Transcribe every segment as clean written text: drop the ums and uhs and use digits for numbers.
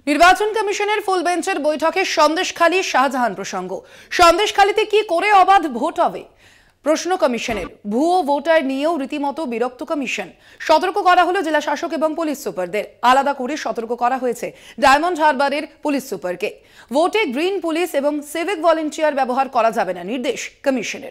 নির্বাচন কমিশনের ফুল বেঞ্চের বৈঠকে সন্দেশখালী শাহজাহান প্রসঙ্গ। সন্দেশখালীতে কি করে অবাধ ভোট হবে প্রশ্ন কমিশনের। ভুয়ো ভোটার নিয়েও রীতিমতো বিরক্ত কমিশন। সতর্ক করা হলো জেলা শাসক এবং পুলিশ সুপারদের। আলাদা করে সতর্ক করা হয়েছে ডায়মন্ড হারবারের পুলিশ সুপারকে। ভোটে গ্রিন পুলিশ এবং সিভিক ভলেন্টিয়ার ব্যবহার করা যাবে না, নির্দেশ কমিশনের।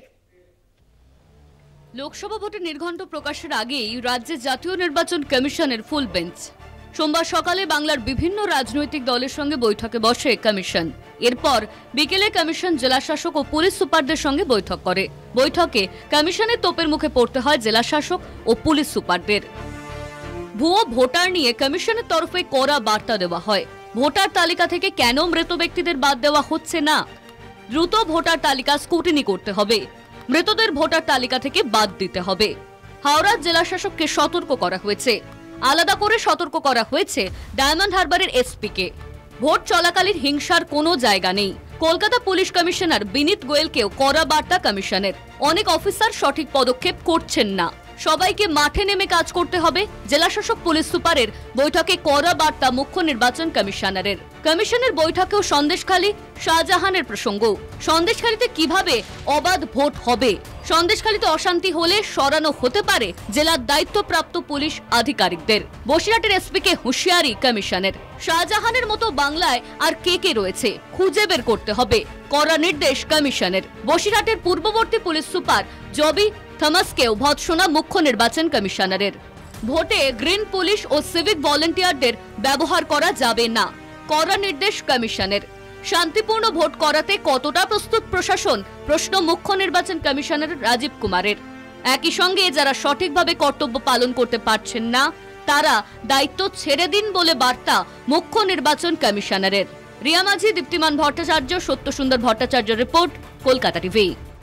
লোকসভা ভোটের নির্ঘণ্ট প্রকাশের আগেই রাজ্যে জাতীয় নির্বাচন কমিশনের ফুল বেঞ্চ। সোমবার সকালে বাংলার বিভিন্ন রাজনৈতিক দলের সঙ্গে বৈঠকে বসে কমিশন। এরপর বিকেলে কমিশন জেলা শাসক ও পুলিশ সুপারদের সঙ্গে বৈঠক করে। বৈঠকে কমিশনের তোপের মুখে পড়তে হয় জেলা শাসক ও পুলিশ সুপারদের। ভুয়ো ভোটার নিয়ে কমিশনের তরফে কড়া বার্তা দেওয়া হয়। ভোটার তালিকা থেকে কেন মৃত ব্যক্তিদের বাদ দেওয়া হচ্ছে না? দ্রুত ভোটার তালিকা স্ক্রুটিনি করতে হবে। মৃতদের ভোটার তালিকা থেকে বাদ দিতে হবে। হাওড়া জেলা শাসককে সতর্ক করা হয়েছে। আলাদা করে সতর্ক করা হয়েছে ডায়মন্ড হারবারের এসপিকে। ভোট চলাকালীন হিংসার কোনো জায়গা নেই। কলকাতা পুলিশ কমিশনার বিনীত গোয়েলকেও কড়া বার্তা কমিশনের। অনেক অফিসার সঠিক পদক্ষেপ করছেন না, সবাইকে মাঠে নেমে কাজ করতে হবে। জেলা শাসক পুলিশ সুপারের বৈঠকে কড়া বার্তা মুখ্য নির্বাচন কমিশনারের। কমিশনের বৈঠকেও সন্দেশখালী শাহজাহানের প্রসঙ্গ। সন্দেশখালীতে কিভাবে অবাধ ভোট হবে? সন্দেশখালীতে অশান্তি হলে সরানো হতে পারে জেলার দায়িত্বপ্রাপ্ত পুলিশ আধিকারিকদের। বসিরহাটের এসপিকে হুঁশিয়ারি কমিশনের। শাহজাহানের মতো বাংলায় আর কে কে রয়েছে খুঁজে বের করতে হবে, কড়া নির্দেশ কমিশনের। বসিরহাটের পূর্ববর্তী পুলিশ সুপার জবি থমাসকেও ভৎসনা মুখ্য নির্বাচন কমিশনারের। ভোটে গ্রিন পুলিশ ও সিভিক ভলেন্টিয়ারদের ব্যবহার করা যাবে না, কড়া নির্দেশ কমিশনের। শান্তিপূর্ণ ভোট করাতে কতটা প্রস্তুত প্রশাসন? প্রশ্ন মুখ্য নির্বাচন কমিশনার রাজীব কুমারের। একই সঙ্গে যারা সঠিকভাবে কর্তব্য পালন করতে পারছেন না তারা দায়িত্ব ছেড়ে দিন বলে বার্তা মুখ্য নির্বাচন কমিশনারের। Riya Majhi, Diptiman Bhattacharya, Satyasundar Bhattacharya report, Kolkata TV.